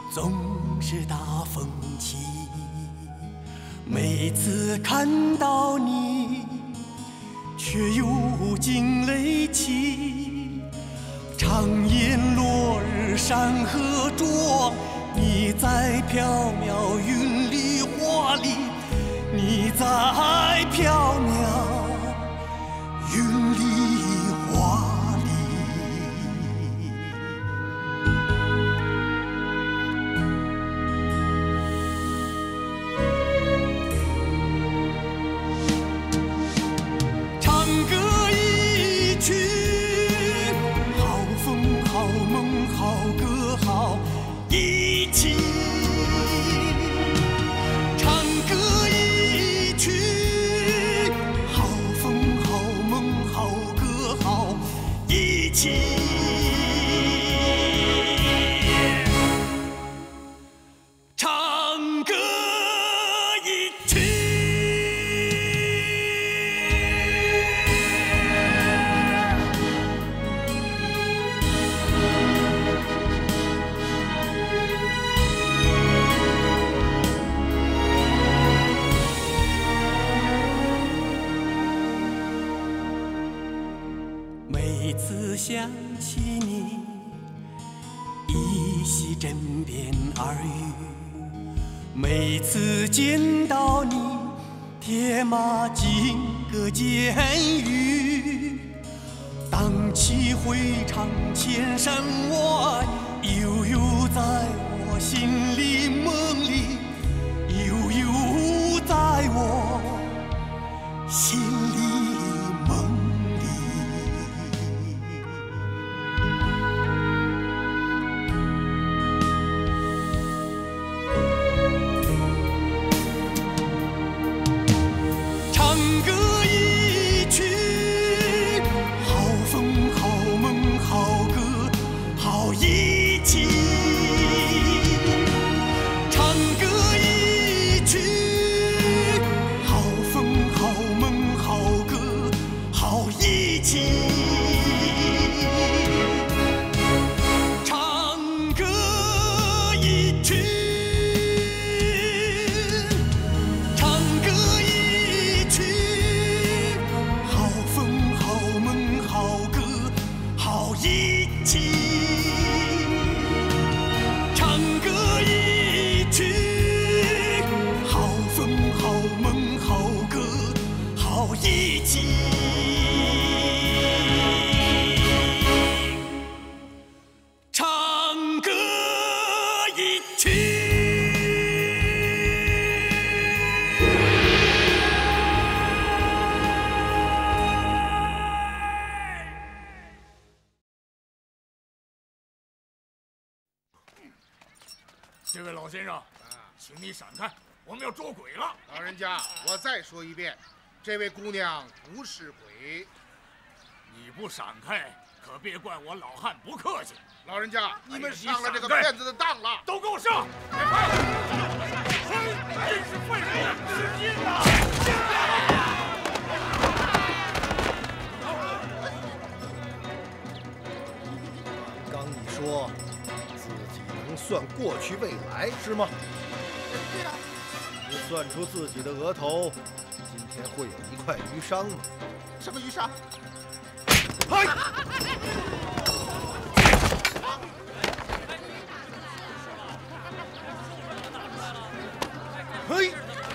总是大风起。每次看到你，却又惊雷起。长夜落日山河灼，你在缥缈云里花里，你在缥缈云里花里。唱歌一曲，好风好梦好歌好一起。唱歌一曲，好风好梦好歌好一起。唱歌一曲。每次想起你，依稀枕边耳语；每次见到你，铁马金戈监狱。荡气回肠千山外，悠悠在我心里梦里，悠悠在我心里梦里。唱歌一曲，好风好梦好歌好一起。唱歌一曲，好风好梦好歌好一起。唱歌一曲。唱歌一曲，好风好梦好歌好一起。唱歌一曲，好风好梦好歌好一起。唱歌一曲。 这位老先生，请你闪开，我们要捉鬼了。 老人家，我再说一遍，这位姑娘不是鬼。 你不闪开，可别怪我老汉不客气。 老人家，你们上了这个骗子的当了！ 都给我上！真是废物，使劲呐！ 刚你说自己能算过去未来是吗？ 对啊。 你算出自己的额头今天会有一块鱼伤吗？ 什么鱼伤？ 嗨！嘿！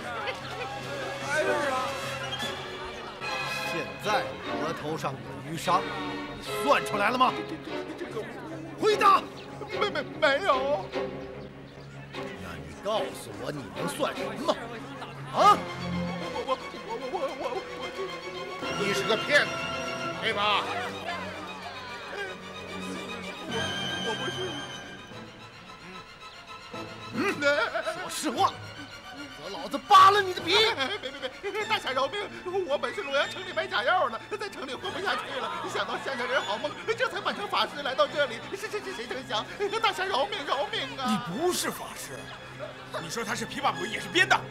现在额头上有鱼伤，你算出来了吗？回答。 没有。 那你告诉我，你能算什么？啊？ 你是个骗子，对吧？ 我不是。 说实话，则老子扒了你的皮！ 别！大侠饶命！我本是洛阳城里买假药呢，在城里混不下去了，想到乡下人好梦，这才扮成法师来到这里。谁成想，大侠饶命啊！ 你不是法师，你说他是琵琶鬼也是编的。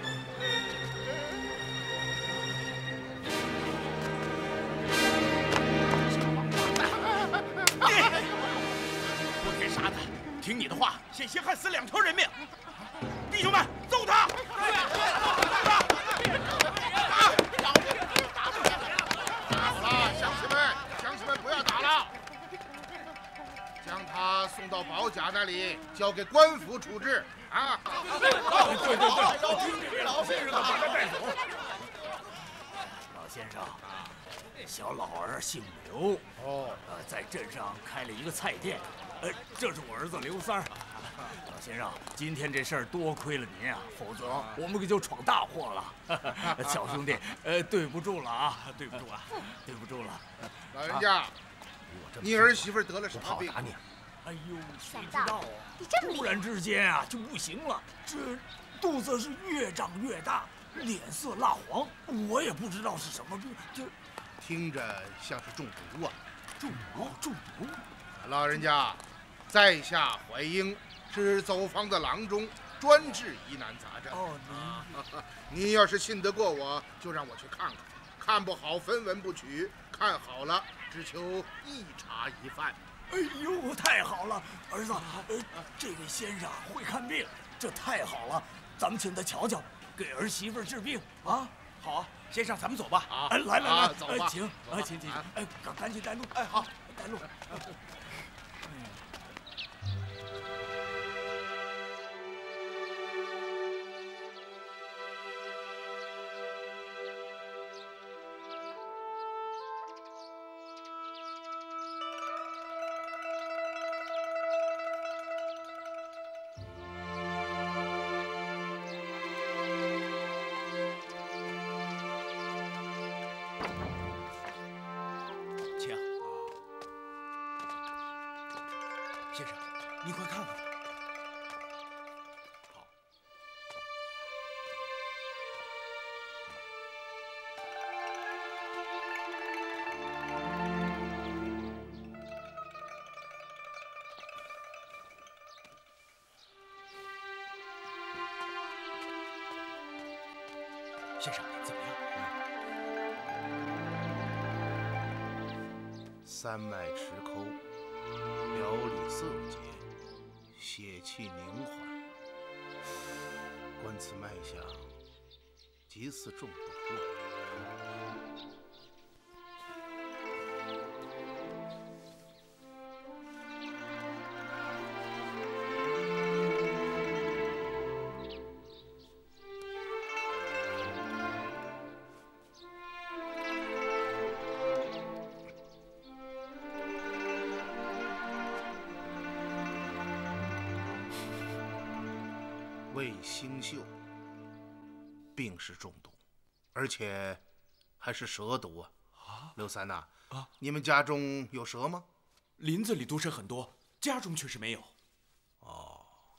不给杀他，听你的话，先险些害死2条人命。弟兄们，揍他！ 好了，乡亲们，不要打了，将他送到保甲那里，交给官府处置啊！ 对，听这位老先生的，把他带走。老先生，小老儿姓刘，在镇上开了一个菜店，这是我儿子刘三儿。老先生，今天这事儿多亏了您啊，否则我们可就闯大祸了。小兄弟，对不住了啊，对不住了。 老人家，你儿媳妇得了什么病？ 打你！ 哎呦，谁知道啊？突然之间啊就不行了，这肚子是越长越大，脸色蜡黄，我也不知道是什么病，这听着像是中毒啊！ 中毒！ 老人家，在下怀英，是走坊的郎中，专治疑难杂症。您要是信得过我，就让我去看看，看不好分文不取，看好了只求一茶一饭。 哎呦，太好了，儿子，这位先生会看病，这太好了，咱们请他瞧瞧，给儿媳妇治病啊！好，先生，咱们走吧。 啊， 来， 走吧， 请，赶紧带路。好，带路。先生，你快看看吧。好。先生，怎么样？ 三脉池抠，表里色结，血气凝缓，观此脉象，极似中毒啊！胃腥臭，病是中毒，而且还是蛇毒啊！刘三呐，你们家中有蛇吗？ 林子里毒蛇很多，家中却是没有。 哦，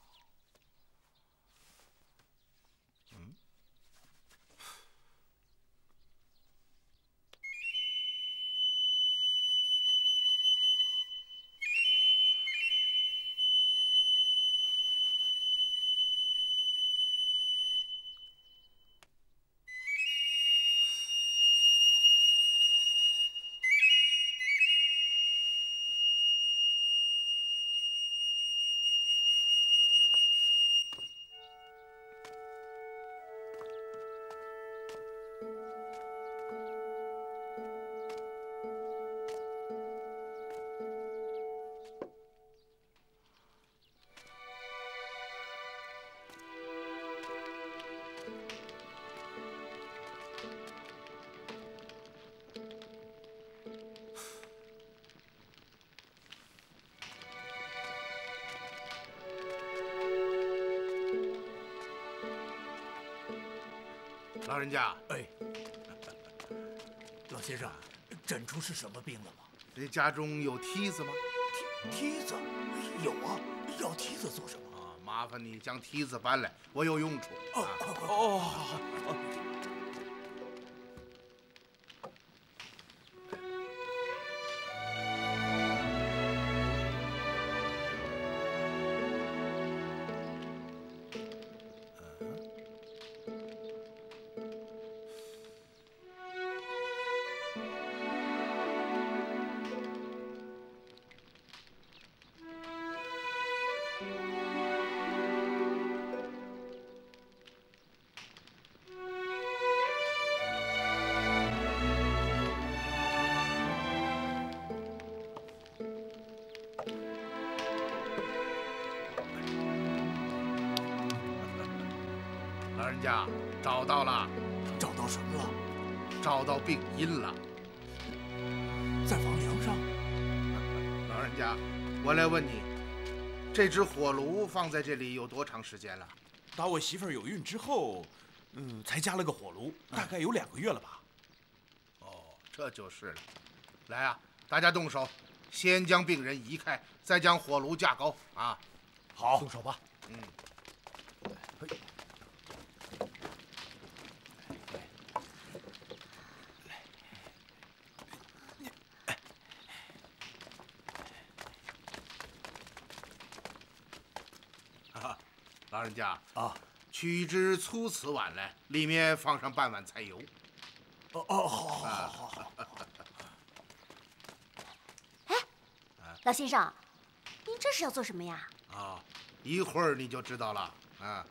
老人家， 老先生，诊出是什么病了吗？ 这家中有梯子吗？ 梯子有啊，要梯子做什么？ 麻烦你将梯子搬来，我有用处。 快！ 好。 家，找到了。 找到什么了？ 找到病因了， 在房梁上。 老人家，我来问你，这只火炉放在这里有多长时间了？ 打我媳妇儿有孕之后，才加了个火炉，大概有2个月了吧。 哦，这就是了。来啊，大家动手，先将病人移开，再将火炉架高啊！ 好， 动手吧。 老人家啊， 取一只粗瓷碗来，里面放上半碗菜油。 好。 哎，老先生，您这是要做什么呀？ 啊，一会儿你就知道了啊。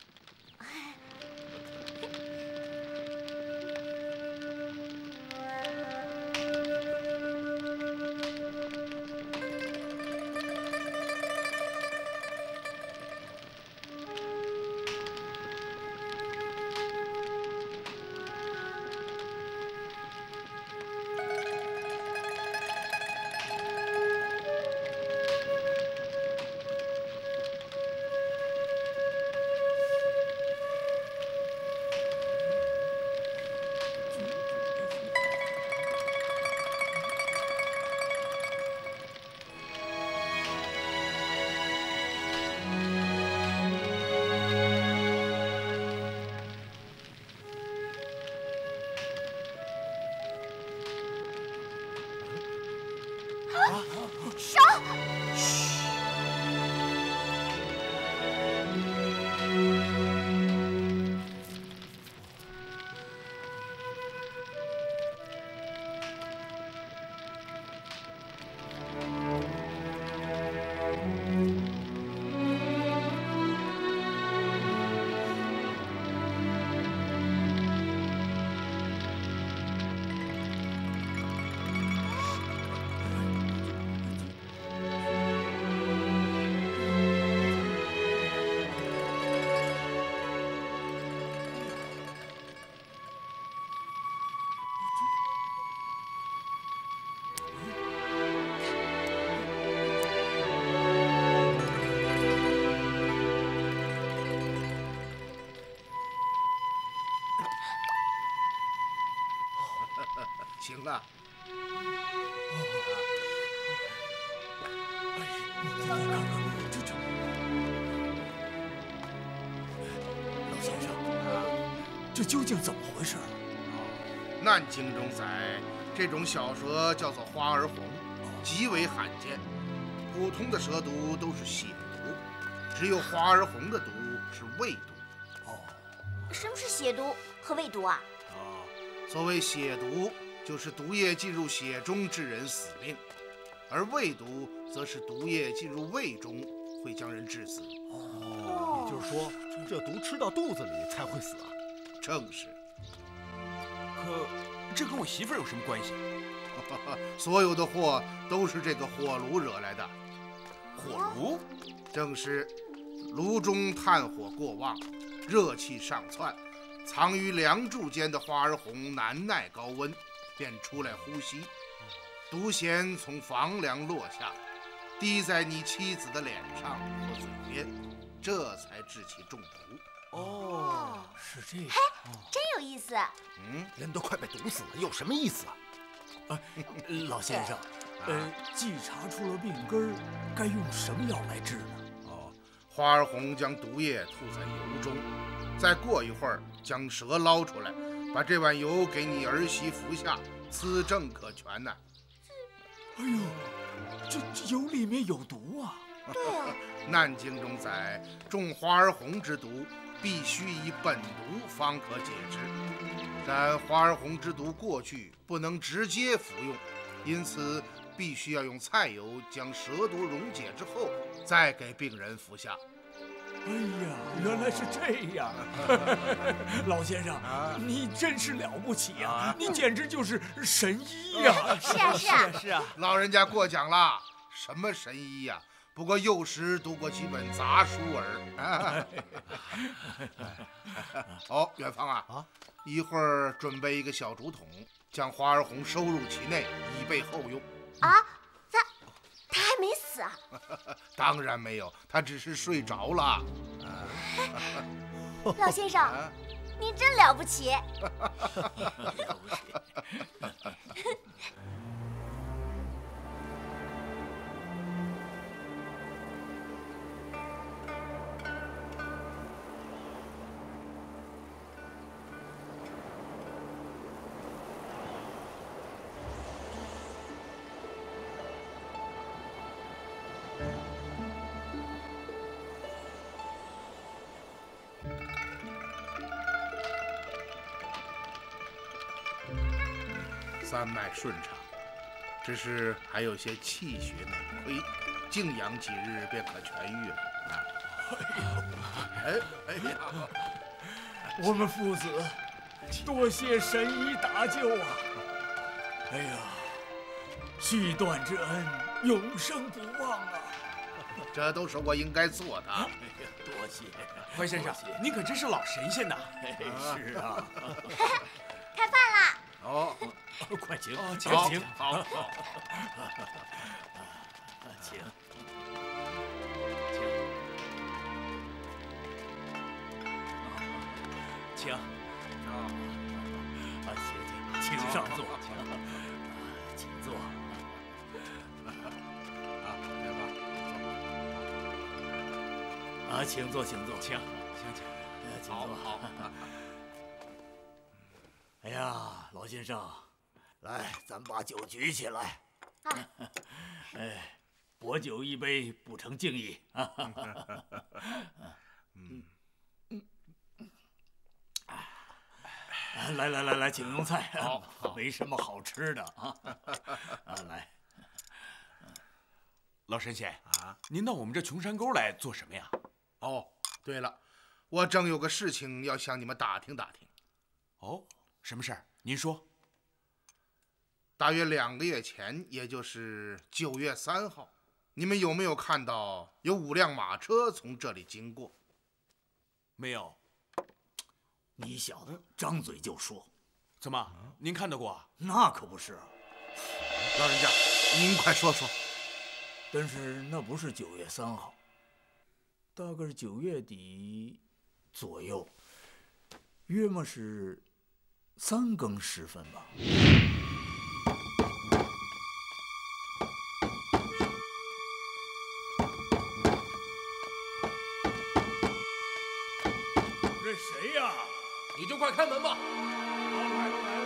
行了。 老先生，这究竟怎么回事？ 难经中载，这种小蛇叫做花儿红，极为罕见。普通的蛇毒都是血毒，只有花儿红的毒是胃毒。 哦，什么是血毒和胃毒啊？ 所谓血毒，就是毒液进入血中致人死命；而胃毒，则是毒液进入胃中会将人致死。 也就是说，这毒吃到肚子里才会死啊？ 正是。 可这跟我媳妇儿有什么关系？ 所有的祸都是这个火炉惹来的。 火炉？ 正是，炉中炭火过旺，热气上窜。藏于梁柱间的花儿红难耐高温，便出来呼吸，毒涎从房梁落下，滴在你妻子的脸上和嘴边，这才致其中毒。 哦，是这样。 嘿，真有意思。 人都快被毒死了，有什么意思啊？ 老先生，既查出了病根儿，该用什么药来治呢？ 花儿红将毒液吐在油中，再过一会儿将蛇捞出来，把这碗油给你儿媳服下，此证可全呐。 哎呦，这油里面有毒啊！ 对啊。 难经中载，中花儿红之毒，必须以本毒方可解之。但花儿红之毒过去不能直接服用，因此必须要用菜油将蛇毒溶解之后，再给病人服下。 哎呀，原来是这样！老先生，你真是了不起呀！你简直就是神医呀！ 是啊，是啊， 是啊！ 老人家过奖了，什么神医呀？ 不过幼时读过几本杂书儿。哦，远方啊，一会儿准备一个小竹筒，将花儿红收入其内，以备后用。 啊，他还没死啊？ 当然没有，他只是睡着了。 老先生，您真了不起。 了不起。 三脉顺畅，只是还有些气血内亏，静养几日便可痊愈了。哎呀， 我们父子多谢神医搭救啊！哎呀，续断之恩永生不忘啊！ 这都是我应该做的。 哎呀，多谢怀先生，您可真是老神仙呐！ 是啊。 开饭啦！ 哦， 快请， 请， 好， 请。请，请上座，请坐。 来吧， 请坐，请坐， 请坐。好。哎呀，老先生，来，咱把酒举起来。哎，薄酒一杯，不成敬意。来，请用菜。好，没什么好吃的啊。来， 老神仙啊，您到我们这穷山沟来做什么呀？ 哦，对了，我正有个事情要向你们打听打听。 哦，什么事儿？您说。 大约2个月前，也就是9月3号，你们有没有看到有5辆马车从这里经过？ 没有。 你小子张嘴就说， 怎么？您看到过啊？ 那可不是。 老人家，您快说说。 但是那不是9月3号，大概是9月底左右，约莫是3更时分吧。这谁呀？ 你就快开门吧。 来了。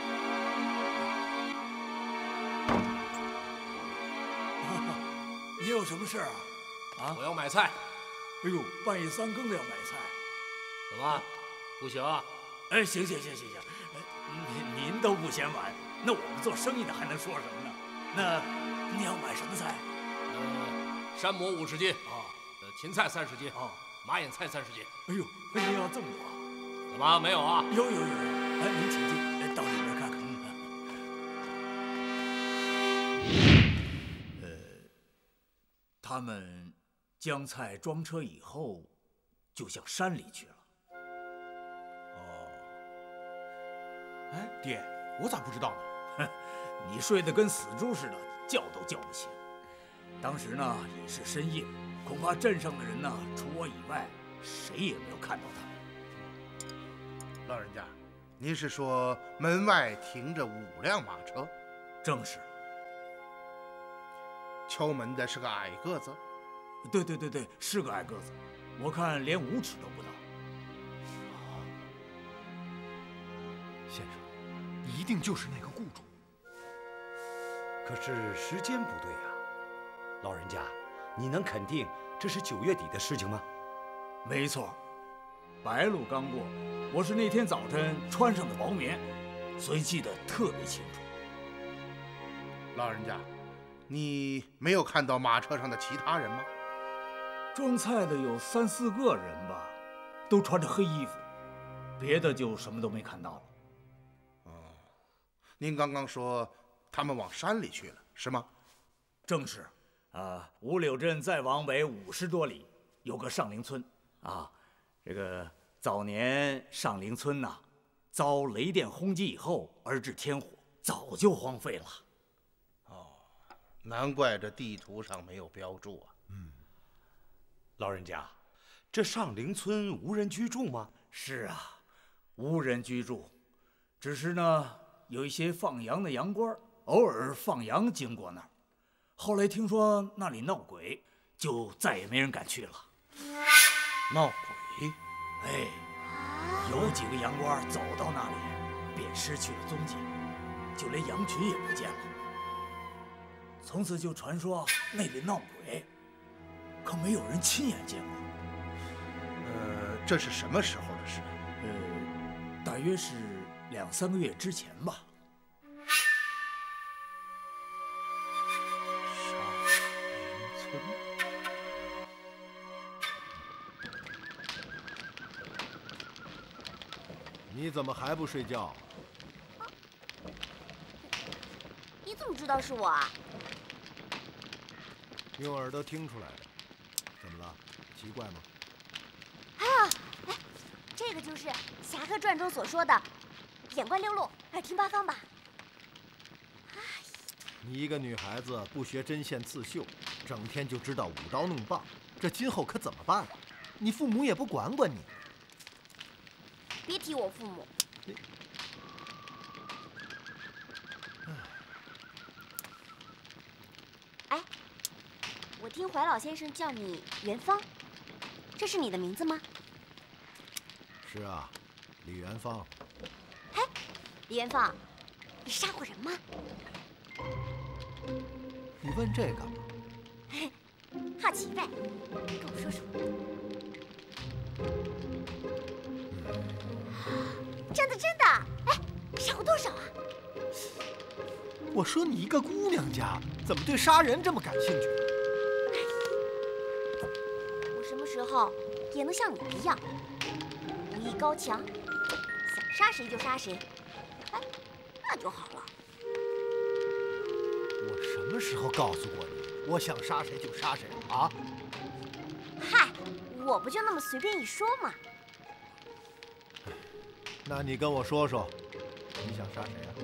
你有什么事啊？ 我要买菜。 哎呦，半夜3更的要买菜， 怎么？不行啊？ 哎，行，您都不嫌晚，那我们做生意的还能说什么呢？那你要买什么菜？ 山蘑50斤啊，芹菜30斤啊，马眼菜30斤。 哎呦，您要这么多？ 怎么没有啊？ 有，哎，您请进，到里边看看。他们将菜装车以后，就向山里去了。 哦，哎，爹，我咋不知道呢？ 你睡得跟死猪似的，叫都叫不醒。当时呢也是深夜，恐怕镇上的人呢，除我以外，谁也没有看到他们。 老人家，您是说门外停着5辆马车？ 正是。 敲门的是个矮个子？ 对，是个矮个子，我看连5尺都不到。 先生，一定就是那个雇主。可是时间不对呀，老人家，你能肯定这是9月底的事情吗？ 没错，白露刚过，我是那天早晨穿上的薄棉，所以记得特别清楚。 老人家，你没有看到马车上的其他人吗？ 装菜的有3、4个人吧，都穿着黑衣服，别的就什么都没看到了。 哦，您刚刚说他们往山里去了，是吗？ 正是， 五柳镇再往北50多里有个上林村啊。这个早年上林村呐，遭雷电轰击以后而致天火，早就荒废了。 哦，难怪这地图上没有标注啊。 老人家，这上林村无人居住吗？ 是啊，无人居住，只是呢，有一些放羊的羊倌偶尔放羊经过那儿。后来听说那里闹鬼，就再也没人敢去了。 闹鬼？ 哎，有几个羊倌走到那里，便失去了踪迹，就连羊群也不见了。从此就传说那里闹鬼，可没有人亲眼见过。 这是什么时候的事？ 大约是2、3个月之前吧。 上林村。 你怎么还不睡觉？ 你怎么知道是我啊？ 用耳朵听出来的。怎么了？奇怪吗？ 啊，哎，这个就是《侠客传》中所说的“眼观六路，耳听八方”吧？ 你一个女孩子不学针线刺绣，整天就知道舞刀弄棒，这今后可怎么办？你父母也不管管你。 别提我父母。哎，我听怀老先生叫你元芳，这是你的名字吗？ 是啊，李元芳。 哎，李元芳，你杀过人吗？ 你问这干嘛？ 好奇呗，跟我说说。真的真的，哎，杀过多少啊？ 我说你一个姑娘家，怎么对杀人这么感兴趣？ 我什么时候也能像你一样，武艺高强，想杀谁就杀谁，哎，那就好了。 我什么时候告诉过你，我想杀谁就杀谁啊？ 嗨，我不就那么随便一说吗？ 那你跟我说说，你想杀谁啊？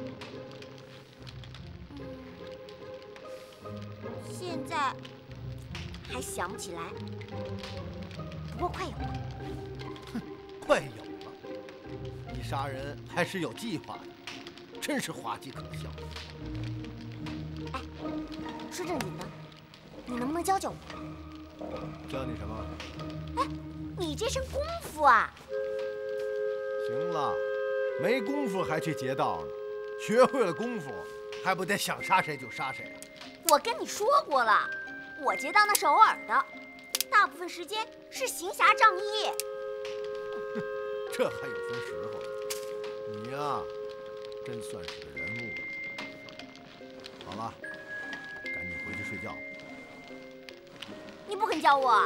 现在还想不起来，不过快有了。 快有了！你杀人还是有计划的，真是滑稽可笑。 哎，说正经的，你能不能教教我？ 教你什么？ 哎，你这身功夫啊！ 行了，没功夫还去劫道呢，学会了功夫，还不得想杀谁就杀谁啊？ 我跟你说过了，我劫道那是偶尔的，大部分时间是行侠仗义。 这还有分时候？你呀，真算是个人物。好了，赶紧回去睡觉。 你不肯教我？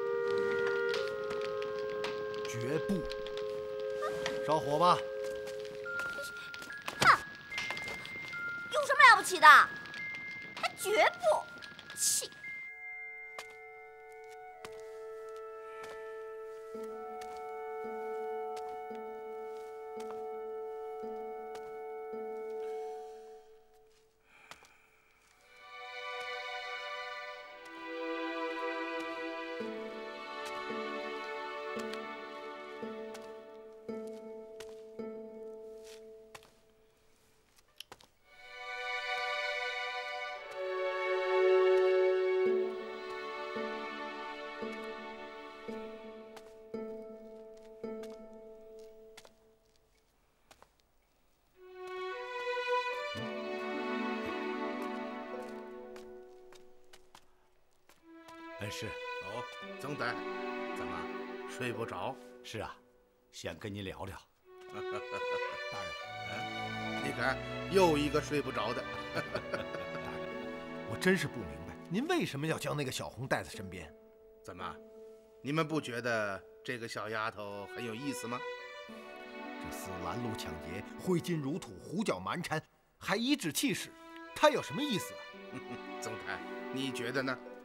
绝不！烧火吧。 哼，有什么了不起的？还绝不！气！ 恩师， 哦，曾仔，怎么睡不着？ 是啊，想跟您聊聊。 大人， 你看，又一个睡不着的。 大人，我真是不明白，您为什么要将那个小红带在身边？ 怎么，你们不觉得这个小丫头很有意思吗？ 这厮拦路抢劫，挥金如土，胡搅蛮缠，还颐指气使，她有什么意思啊？ 曾太，你觉得呢？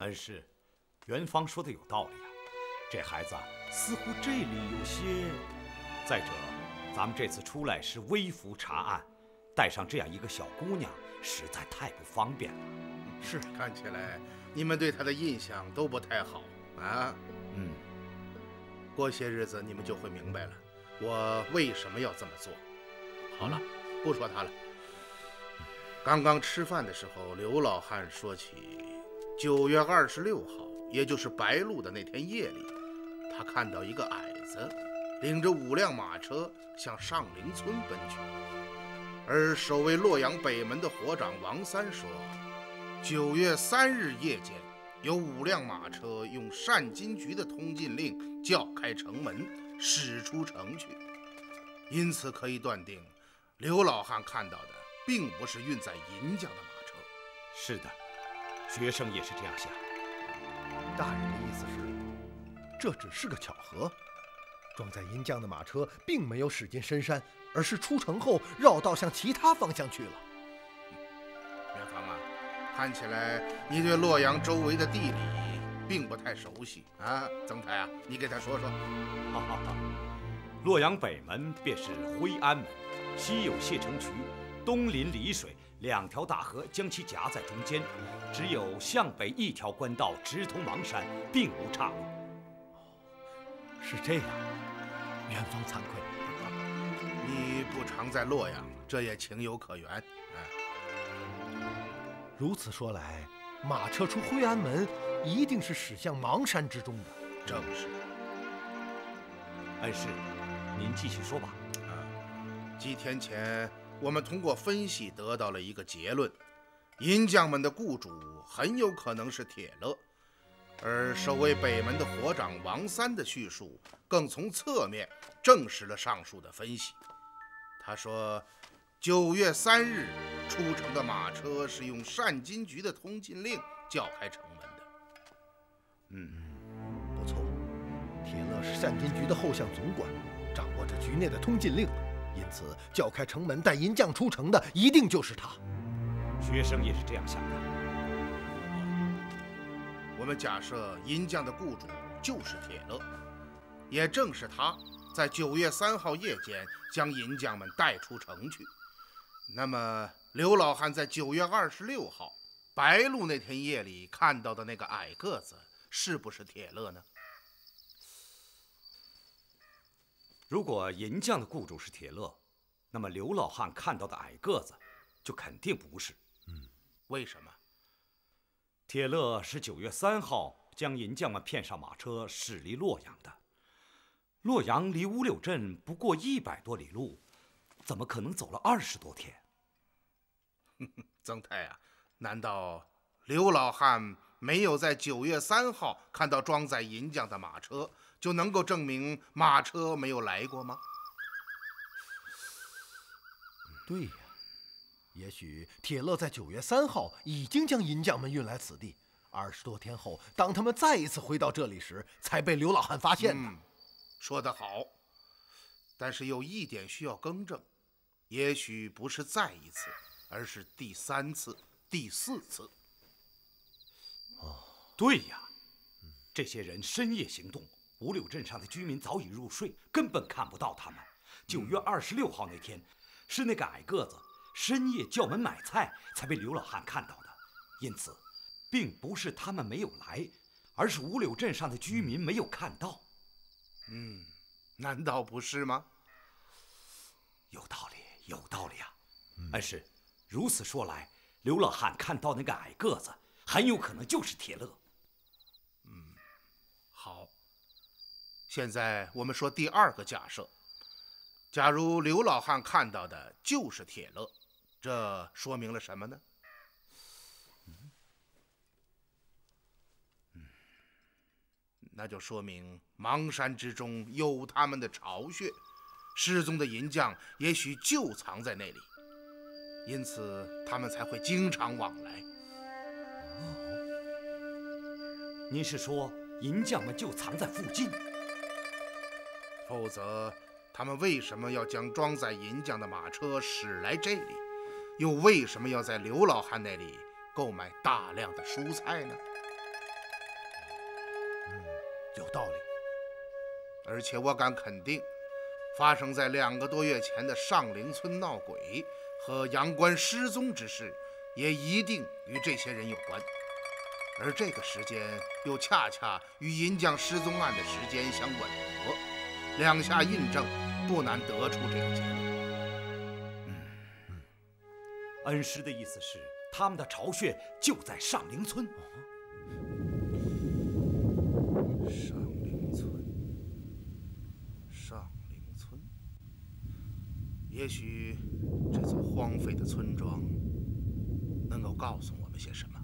恩师，元芳说的有道理啊，这孩子似乎这里有些……再者，咱们这次出来是微服查案，带上这样一个小姑娘，实在太不方便了。 是，看起来你们对她的印象都不太好啊。过些日子你们就会明白了，我为什么要这么做。好了，不说她了。刚刚吃饭的时候，刘老汉说起9月26号，也就是白露的那天夜里，他看到一个矮子领着5辆马车向上林村奔去。而守卫洛阳北门的火长王三说，9月3日夜间，有5辆马车用单金局的通禁令叫开城门，驶出城去。因此可以断定，刘老汉看到的并不是运载银匠的马车。 是的，学生也是这样想。 大人的意思是，这只是个巧合，装载银匠的马车并没有驶进深山，而是出城后绕道向其他方向去了。 元芳啊，看起来你对洛阳周围的地理并不太熟悉啊。曾台啊，你给他说说。 洛阳北门便是徽安门，西有谢城渠，东临澧水，2条大河将其夹在中间，只有向北一条官道直通邙山，并无岔路。 是这样，元芳惭愧。 你不常在洛阳，这也情有可原。 如此说来，马车出徽安门，一定是驶向邙山之中的。 正是。 恩师，您继续说吧。 几天前，我们通过分析得到了一个结论：银匠们的雇主很有可能是铁勒。而守卫北门的火长王三的叙述，更从侧面证实了上述的分析。他说，9月3日出城的马车是用单金局的通禁令叫开城门的。 不错，铁勒是单金局的后巷总管，掌握着局内的通禁令，因此叫开城门带银匠出城的一定就是他。 学生也是这样想的。 我们假设银匠的雇主就是铁勒，也正是他在9月3号夜间将银匠们带出城去。那么刘老汉在9月26号白露那天夜里看到的那个矮个子，是不是铁勒呢？ 如果银匠的雇主是铁勒，那么刘老汉看到的矮个子就肯定不是。 为什么？ 铁勒是9月3号将银匠们骗上马车驶离洛阳的。洛阳离乌柳镇不过100多里路，怎么可能走了20多天？ 曾太啊，难道刘老汉没有在9月3号看到装载银匠的马车，就能够证明马车没有来过吗？ 对呀，也许铁勒在9月3号已经将银匠们运来此地，20多天后，当他们再一次回到这里时，才被刘老汉发现的。 说得好，但是有一点需要更正，也许不是再一次，而是第3次、第4次。 对呀，这些人深夜行动，五柳镇上的居民早已入睡，根本看不到他们。9月26号那天，是那个矮个子深夜叫门买菜，才被刘老汉看到的。因此，并不是他们没有来，而是五柳镇上的居民没有看到。 难道不是吗？ 有道理，有道理啊！恩师，如此说来，刘老汉看到那个矮个子，很有可能就是铁勒。 好，现在我们说第2个假设：假如刘老汉看到的就是铁勒，这说明了什么呢？那就说明邙山之中有他们的巢穴，失踪的银匠也许就藏在那里，因此他们才会经常往来。 您是说银匠们就藏在附近？ 否则他们为什么要将装载银匠的马车驶来这里，又为什么要在刘老汉那里购买大量的蔬菜呢？ 有道理。 而且我敢肯定，发生在2个多月前的上林村闹鬼和杨官失踪之事，也一定与这些人有关。而这个时间又恰恰与银匠失踪案的时间相吻合，两下印证，不难得出这个结论。 恩师的意思是，他们的巢穴就在上林村。 上林村，也许这座荒废的村庄能够告诉我们些什么。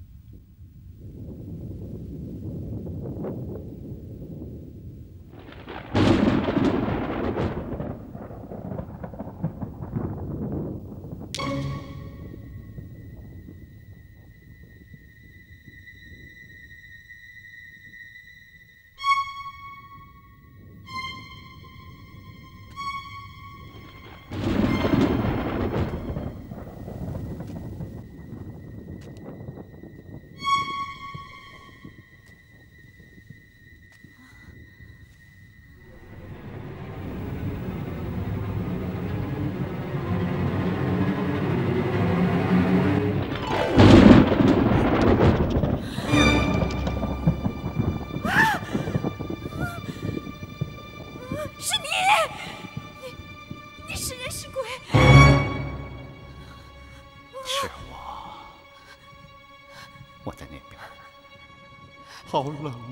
好冷啊！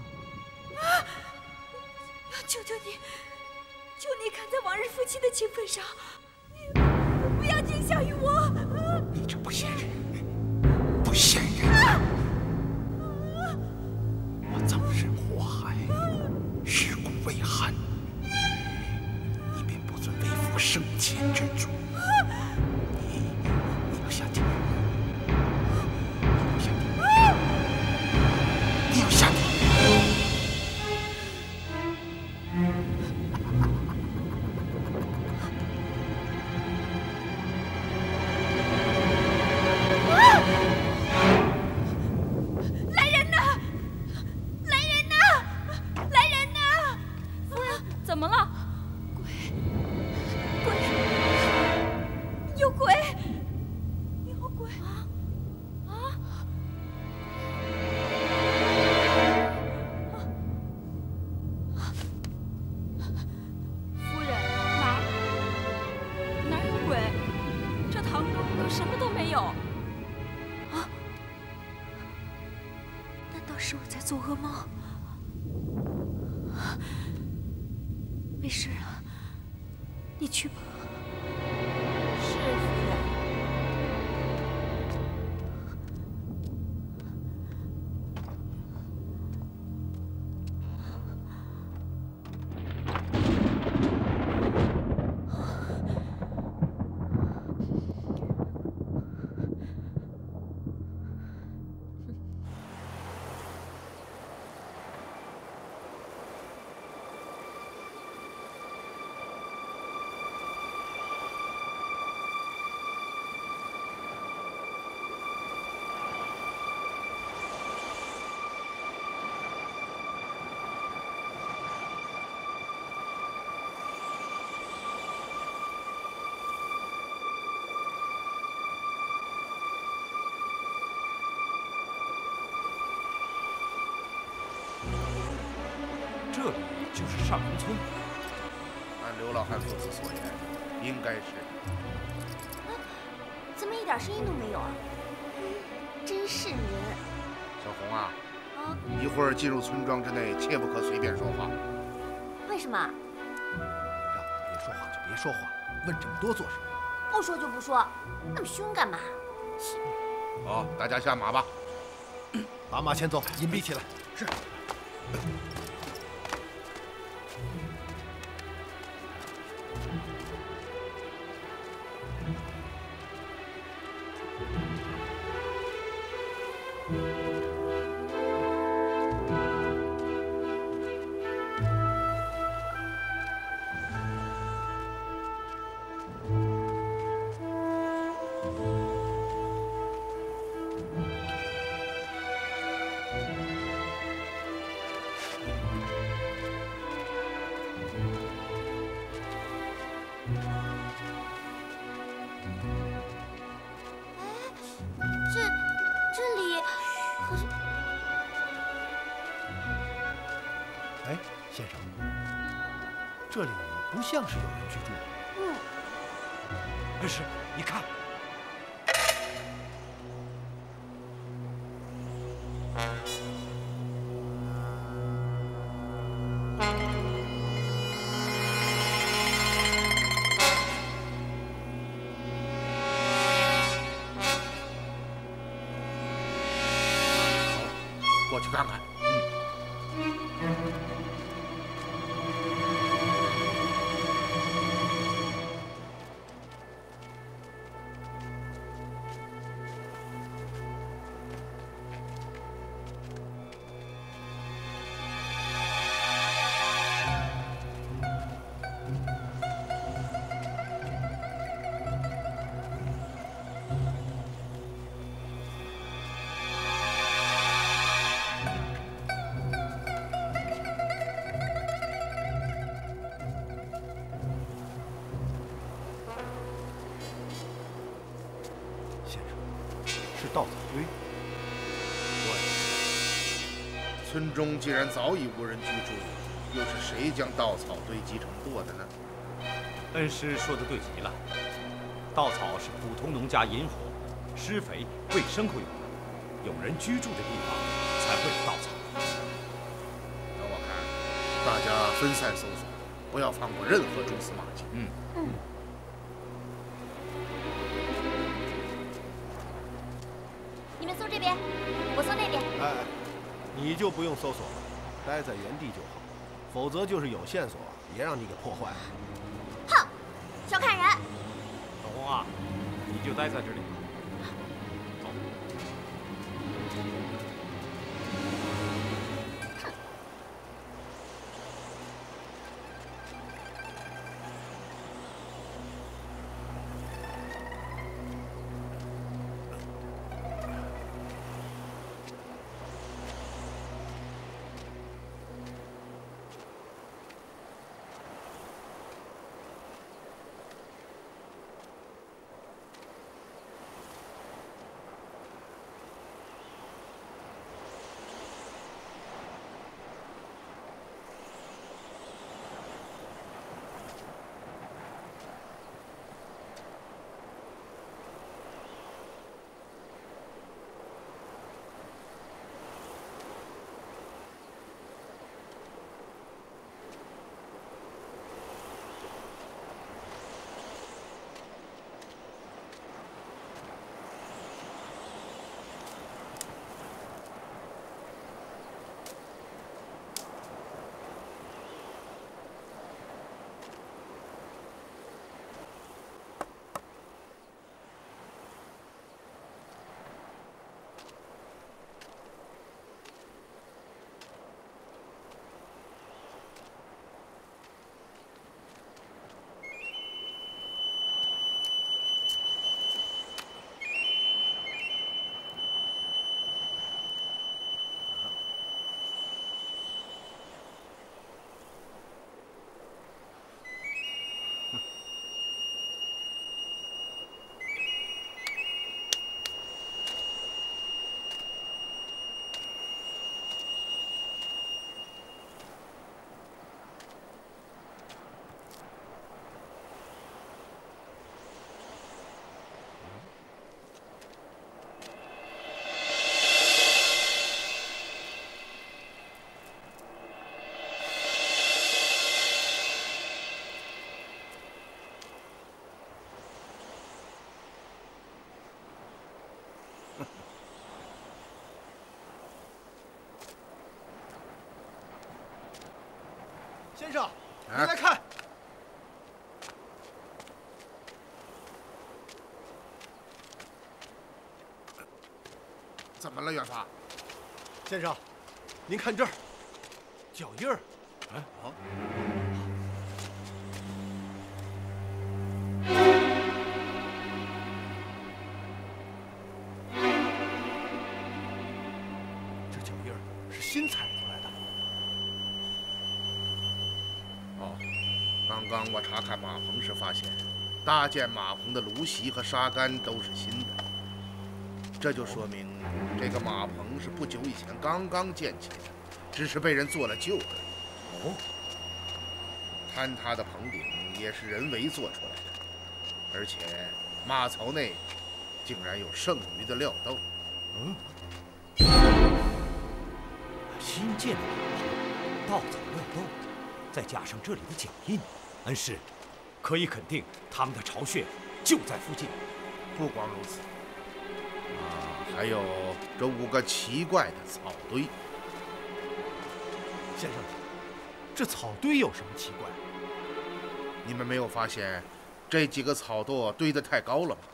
求求你，求你看在往日夫妻的情分上，不要惊吓于我。 你这不显人，不显人！我葬身火海，尸骨未寒，你便不尊为父生前之主。你要下地狱！你要下地狱！ 怎么了？鬼！有鬼！有鬼！啊！夫人，哪有鬼？这堂中可什么都没有。啊！难道是我在做噩梦？没事了，你去吧。是夫人。 这里就是上林村。 按刘老汉父子所言，应该是。 怎么一点声音都没有啊？真是人！ 小红啊，一会儿进入村庄之内，切不可随便说话。 为什么？ 让我别说话就别说话，问这么多做什么？ 不说就不说，那么凶干嘛？ 好，大家下马吧。 把马牵走，隐蔽起来。是。 这里不像是有人居住的。 恩师，你看。 过去看看。 稻草堆。 对，村中既然早已无人居住，又是谁将稻草堆积成垛的呢？ 恩师说的对极了，稻草是普通农家引火、施肥、喂牲口用的，有人居住的地方才会有稻草。 那我看大家分散搜索，不要放过任何蛛丝马迹。 你们搜这边，我搜那边。 哎，你就不用搜索了，待在原地就好，否则就是有线索，也让你给破坏了。 哼，小看人！ 小红啊，你就待在这里吧。走。 先生，您来看。 怎么了，远发？ 先生，您看这儿，脚印儿。 哎，好。 这脚印儿是新踩出来的。 刚刚我查看马棚时发现，搭建马棚的芦席和沙杆都是新的，这就说明这个马棚是不久以前刚刚建起的，只是被人做了旧而已。 坍塌的棚顶也是人为做出来的，而且马槽内竟然有剩余的料豆。 新建的稻草料豆，再加上这里的脚印，恩师，可以肯定他们的巢穴就在附近。 不光如此，还有这5个奇怪的草堆。 先生，这草堆有什么奇怪？ 你们没有发现这几个草垛堆得太高了吗？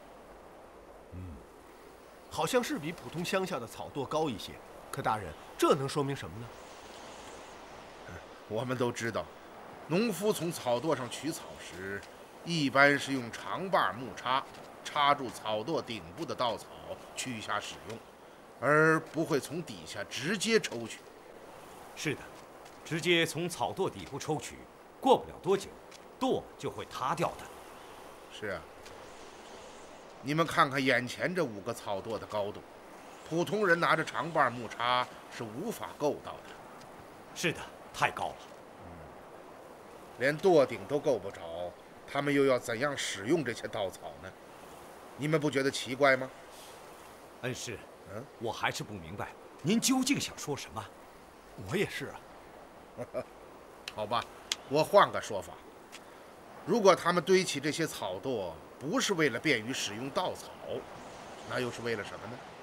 好像是比普通乡下的草垛高一些。可大人，这能说明什么呢？ 我们都知道，农夫从草垛上取草时，一般是用长把木叉插住草垛顶部的稻草取下使用，而不会从底下直接抽取。 是的，直接从草垛底部抽取，过不了多久，垛就会塌掉的。 是啊，你们看看眼前这5个草垛的高度，普通人拿着长把木叉是无法够到的。 是的，太高了。 连垛顶都够不着，他们又要怎样使用这些稻草呢？你们不觉得奇怪吗？ 恩师，我还是不明白，您究竟想说什么？ 我也是啊。 好吧，我换个说法。如果他们堆起这些草垛不是为了便于使用稻草，那又是为了什么呢？